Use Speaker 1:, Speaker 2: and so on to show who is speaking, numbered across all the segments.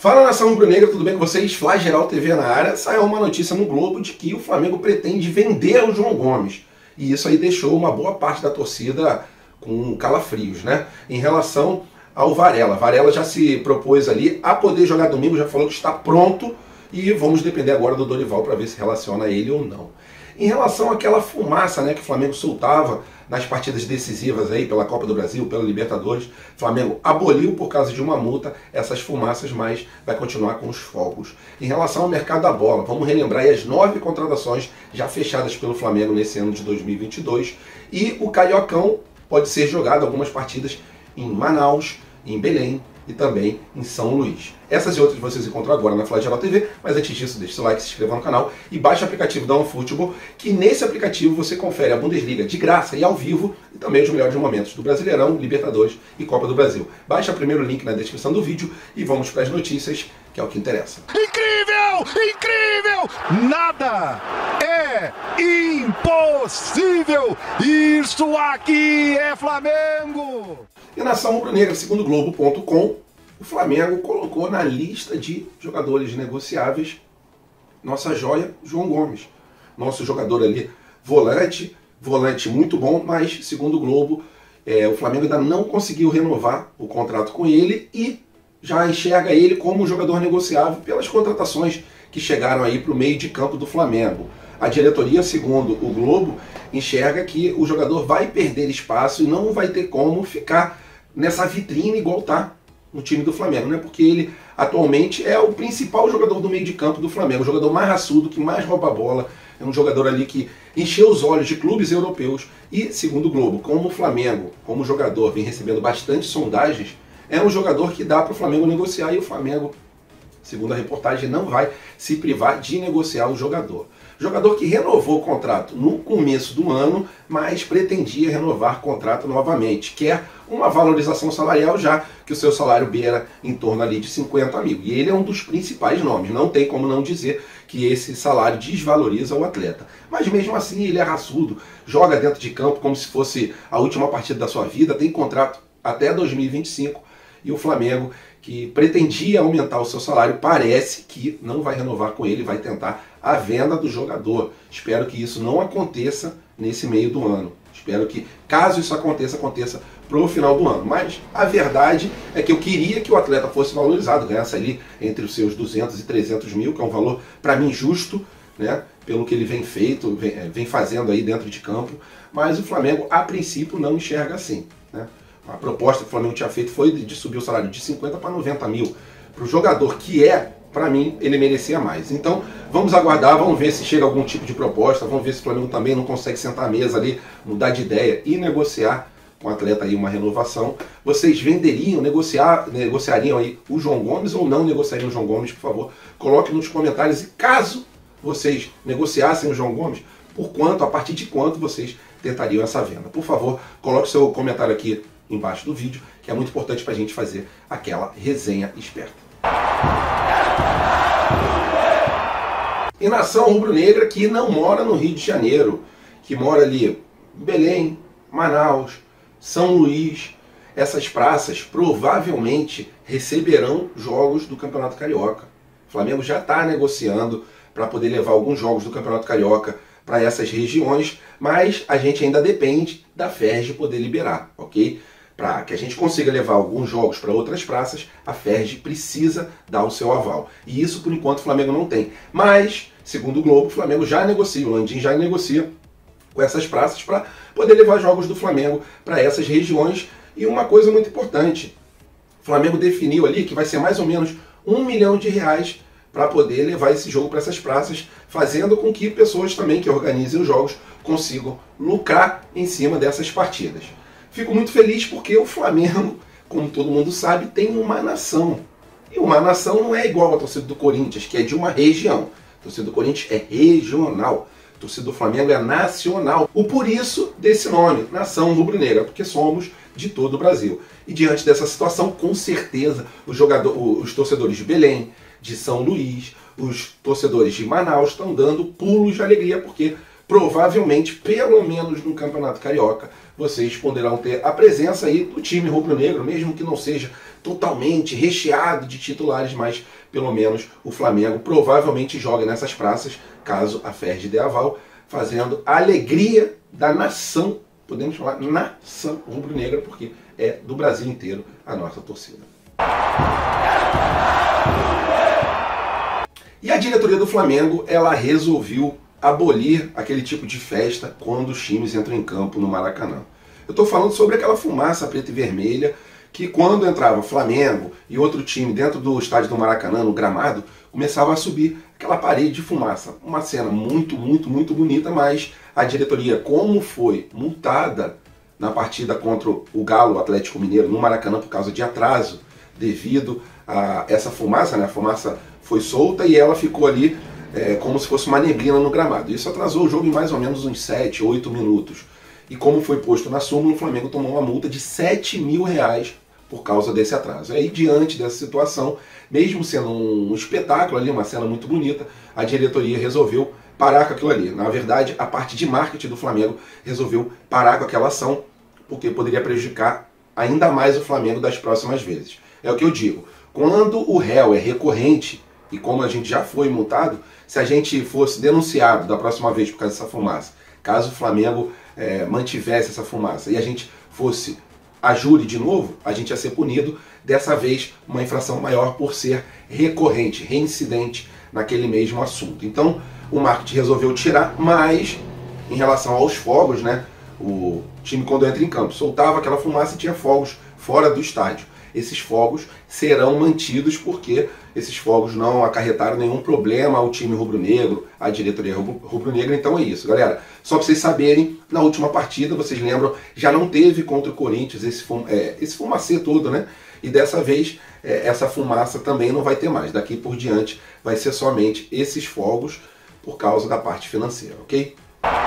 Speaker 1: Fala, nação rubro-negra, tudo bem com vocês? Flageral TV na área. Saiu uma notícia no Globo de que o Flamengo pretende vender o João Gomes. E isso aí deixou uma boa parte da torcida com calafrios, né? Em relação ao Varela. Varela já se propôs ali a poder jogar domingo, já falou que está pronto. E vamos depender agora do Dorival para ver se relaciona ele ou não. Em relação àquela fumaça, né, que o Flamengo soltava nas partidas decisivas aí pela Copa do Brasil, pela Libertadores, o Flamengo aboliu por causa de uma multa essas fumaças, mas vai continuar com os fogos. Em relação ao mercado da bola, vamos relembrar aí as 9 contratações já fechadas pelo Flamengo nesse ano de 2022 e o Cariocão pode ser jogado algumas partidas em Manaus, em Belém e também em São Luís. Essas e outras vocês encontram agora na Flageral TV, mas antes disso deixe seu like, se inscreva no canal e baixe o aplicativo da OneFootball, que nesse aplicativo você confere a Bundesliga de graça e ao vivo e também os melhores momentos do Brasileirão, Libertadores e Copa do Brasil. Baixe o primeiro link na descrição do vídeo e vamos para as notícias, que é o que interessa.
Speaker 2: Incrível! Incrível! Nada é impossível! Isso aqui é Flamengo!
Speaker 1: E nação rubro-negra, segundo o Globo.com, o Flamengo colocou na lista de jogadores negociáveis nossa joia, João Gomes. Nosso jogador ali, volante muito bom, mas segundo o Globo, o Flamengo ainda não conseguiu renovar o contrato com ele e já enxerga ele como um jogador negociável pelas contratações que chegaram aí para o meio de campo do Flamengo. A diretoria, segundo o Globo, enxerga que o jogador vai perder espaço e não vai ter como ficar nessa vitrine igual tá no time do Flamengo, né? Porque ele atualmente é o principal jogador do meio de campo do Flamengo, o jogador mais raçudo, que mais rouba a bola, é um jogador ali que encheu os olhos de clubes europeus e, segundo o Globo, como o Flamengo, como jogador, vem recebendo bastante sondagens, é um jogador que dá para o Flamengo negociar e o Flamengo, segundo a reportagem, não vai se privar de negociar o jogador. Jogador que renovou o contrato no começo do ano, mas pretendia renovar o contrato novamente. Quer uma valorização salarial, já que o seu salário beira em torno ali de 50 mil. E ele é um dos principais nomes, não tem como não dizer que esse salário desvaloriza o atleta. Mas mesmo assim ele é raçudo, joga dentro de campo como se fosse a última partida da sua vida, tem contrato até 2025. E o Flamengo, que pretendia aumentar o seu salário, parece que não vai renovar com ele, vai tentar a venda do jogador. Espero que isso não aconteça nesse meio do ano. Espero que, caso isso aconteça para o final do ano. Mas a verdade é que eu queria que o atleta fosse valorizado, ganhasse ali entre os seus 200 e 300 mil, que é um valor, para mim, justo, né, pelo que ele vem vem fazendo aí dentro de campo. Mas o Flamengo, a princípio, não enxerga assim, né? A proposta que o Flamengo tinha feito foi de subir o salário de 50 para 90 mil. Para o jogador que para mim, ele merecia mais. Então, vamos aguardar, vamos ver se chega algum tipo de proposta, vamos ver se o Flamengo também não consegue sentar à mesa ali, mudar de ideia e negociar com o atleta aí uma renovação. Vocês venderiam, negociariam aí o João Gomes ou não negociariam o João Gomes? Por favor, coloque nos comentários. E caso vocês negociassem o João Gomes, a partir de quanto vocês tentariam essa venda? Por favor, coloque seu comentário aqui embaixo do vídeo, que é muito importante para a gente fazer aquela resenha esperta. E nação rubro-negra que não mora no Rio de Janeiro, que mora ali em Belém, Manaus, São Luís, essas praças provavelmente receberão jogos do Campeonato Carioca. O Flamengo já está negociando para poder levar alguns jogos do Campeonato Carioca para essas regiões, mas a gente ainda depende da FERJ poder liberar, ok? Para que a gente consiga levar alguns jogos para outras praças, a FERJ precisa dar o seu aval. E isso, por enquanto, o Flamengo não tem. Mas, segundo o Globo, o Flamengo já negocia, o Landim já negocia com essas praças para poder levar jogos do Flamengo para essas regiões. E uma coisa muito importante, o Flamengo definiu ali que vai ser mais ou menos R$1 milhão para poder levar esse jogo para essas praças, fazendo com que pessoas também que organizem os jogos consigam lucrar em cima dessas partidas. Fico muito feliz porque o Flamengo, como todo mundo sabe, tem uma nação. E uma nação não é igual a torcida do Corinthians, que é de uma região. A torcida do Corinthians é regional. A torcida do Flamengo é nacional. O por isso desse nome, Nação Rubro-Negra, porque somos de todo o Brasil. E diante dessa situação, com certeza, os torcedores de Belém, de São Luís, os torcedores de Manaus estão dando pulos de alegria, porque provavelmente, pelo menos no Campeonato Carioca, vocês poderão ter a presença aí do time rubro-negro, mesmo que não seja totalmente recheado de titulares, mas pelo menos o Flamengo provavelmente joga nessas praças, caso a Ferdi dê aval, fazendo a alegria da nação, podemos falar nação rubro-negra, porque é do Brasil inteiro a nossa torcida. E a diretoria do Flamengo, ela resolveu abolir aquele tipo de festa quando os times entram em campo no Maracanã. Eu estou falando sobre aquela fumaça preta e vermelha que quando entrava Flamengo e outro time dentro do estádio do Maracanã, no gramado, começava a subir aquela parede de fumaça. Uma cena muito bonita, mas a diretoria, como foi multada na partida contra o Galo, o Atlético Mineiro, no Maracanã por causa de atraso devido a essa fumaça, né? A fumaça foi solta e ela ficou ali como se fosse uma neblina no gramado. Isso atrasou o jogo em mais ou menos uns 7, 8 minutos. E como foi posto na súmula, o Flamengo tomou uma multa de R$7 mil por causa desse atraso. Aí, diante dessa situação, mesmo sendo um espetáculo ali, uma cena muito bonita, a diretoria resolveu parar com aquilo ali. Na verdade, a parte de marketing do Flamengo resolveu parar com aquela ação, porque poderia prejudicar ainda mais o Flamengo das próximas vezes. É o que eu digo. Quando o réu é recorrente, e como a gente já foi multado, se a gente fosse denunciado da próxima vez por causa dessa fumaça, caso o Flamengo mantivesse essa fumaça e a gente fosse a júri de novo, a gente ia ser punido, dessa vez uma infração maior por ser recorrente, reincidente naquele mesmo assunto. Então o marketing resolveu tirar, mas em relação aos fogos, né, o time quando entra em campo soltava aquela fumaça e tinha fogos fora do estádio. Esses fogos serão mantidos porque esses fogos não acarretaram nenhum problema ao time rubro-negro, à diretoria rubro-negra. Então é isso, galera. Só para vocês saberem, na última partida, vocês lembram, já não teve contra o Corinthians esse fumacê todo, né? E dessa vez, essa fumaça também não vai ter mais. Daqui por diante vai ser somente esses fogos por causa da parte financeira, ok?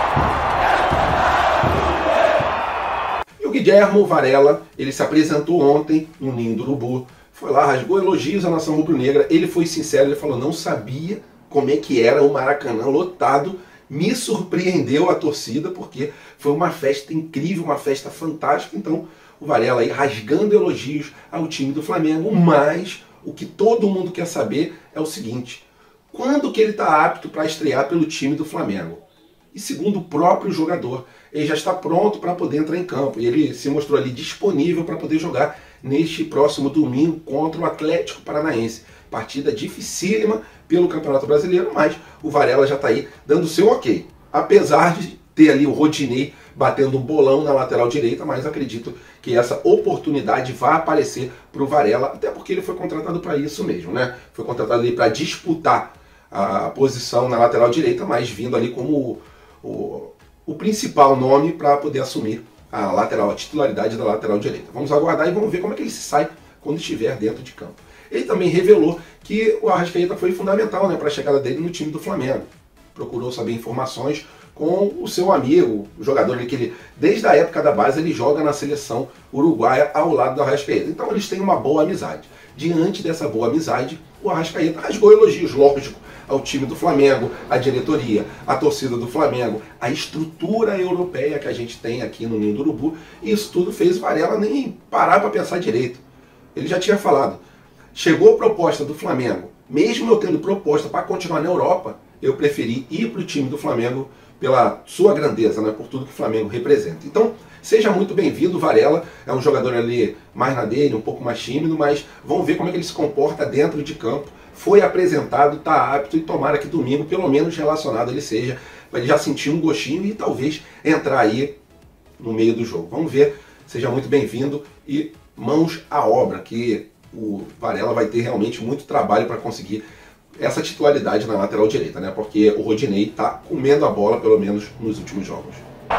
Speaker 1: O Guilherme Varela, ele se apresentou ontem no Ninho do Urubu, foi lá, rasgou elogios à nação rubro-negra, ele foi sincero, ele falou, não sabia como é que era o Maracanã lotado, me surpreendeu a torcida, porque foi uma festa incrível, uma festa fantástica. Então o Varela aí rasgando elogios ao time do Flamengo, mas o que todo mundo quer saber é o seguinte, quando que ele está apto para estrear pelo time do Flamengo? E segundo o próprio jogador, ele já está pronto para poder entrar em campo. E ele se mostrou ali disponível para poder jogar neste próximo domingo contra o Atlético Paranaense. Partida dificílima pelo Campeonato Brasileiro, mas o Varela já está aí dando o seu ok. Apesar de ter ali o Rodinei batendo um bolão na lateral direita, mas acredito que essa oportunidade vai aparecer para o Varela, até porque ele foi contratado para isso mesmo, né? Foi contratado ali para disputar a posição na lateral direita, mas vindo ali como o principal nome para poder assumir a titularidade da lateral direita. Vamos aguardar e vamos ver como é que ele se sai quando estiver dentro de campo. Ele também revelou que o Arrascaeta foi fundamental, né, para a chegada dele no time do Flamengo. Procurou saber informações com o seu amigo, o jogador que ele, desde a época da base, ele joga na seleção uruguaia ao lado do Arrascaeta. Então eles têm uma boa amizade. Diante dessa boa amizade, o Arrascaeta rasgou elogios, lógico, ao time do Flamengo, à diretoria, à torcida do Flamengo, à estrutura europeia que a gente tem aqui no Ninho do Urubu. E isso tudo fez o Varela nem parar para pensar direito. Ele já tinha falado, chegou a proposta do Flamengo, mesmo eu tendo proposta para continuar na Europa, eu preferi ir para o time do Flamengo pela sua grandeza, né, por tudo que o Flamengo representa. Então, seja muito bem-vindo, Varela. É um jogador ali mais na dele, um pouco mais tímido, mas vamos ver como é que ele se comporta dentro de campo. Foi apresentado, está apto e tomara que domingo, pelo menos relacionado ele seja, para ele já sentir um gostinho e talvez entrar aí no meio do jogo. Vamos ver, seja muito bem-vindo e mãos à obra, que o Varela vai ter realmente muito trabalho para conseguir essa titularidade na lateral direita, né? Porque o Rodinei está comendo a bola, pelo menos nos últimos jogos.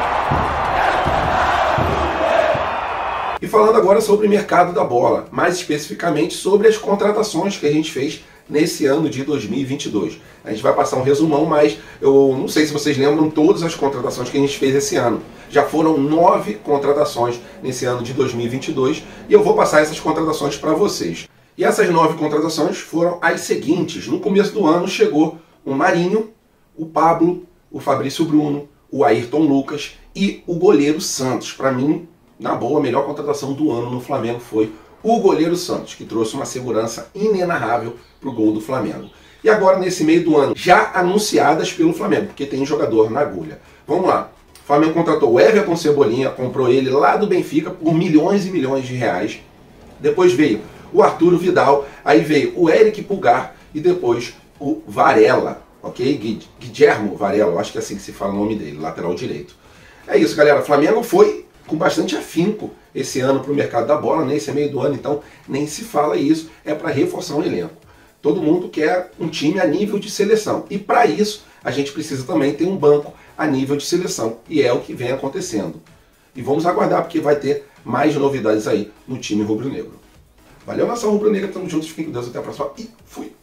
Speaker 1: E falando agora sobre o mercado da bola, mais especificamente sobre as contratações que a gente fez nesse ano de 2022. A gente vai passar um resumão, mas eu não sei se vocês lembram todas as contratações que a gente fez esse ano. Já foram 9 contratações nesse ano de 2022 e eu vou passar essas contratações para vocês. E essas 9 contratações foram as seguintes. No começo do ano chegou o Marinho, o Pablo, o Fabrício Bruno, o Ayrton Lucas e o goleiro Santos. Para mim, na boa, a melhor contratação do ano no Flamengo foi o goleiro Santos, que trouxe uma segurança inenarrável para o gol do Flamengo. E agora, nesse meio do ano, já anunciadas pelo Flamengo, porque tem jogador na agulha. Vamos lá. O Flamengo contratou o Everton Cebolinha, comprou ele lá do Benfica por milhões e milhões de reais. Depois veio o Arturo Vidal, aí veio o Eric Pulgar e depois o Varela, ok? Guilhermo Varela, eu acho que é assim que se fala o nome dele, lateral direito. É isso, galera. O Flamengo foi com bastante afinco esse ano para o mercado da bola, nesse meio do ano, então nem se fala isso, é para reforçar o elenco. Todo mundo quer um time a nível de seleção, e para isso a gente precisa também ter um banco a nível de seleção, e é o que vem acontecendo. E vamos aguardar, porque vai ter mais novidades aí no time rubro-negro. Valeu, nação rubro-negra, tamo juntos, fiquem com Deus, até a próxima e fui!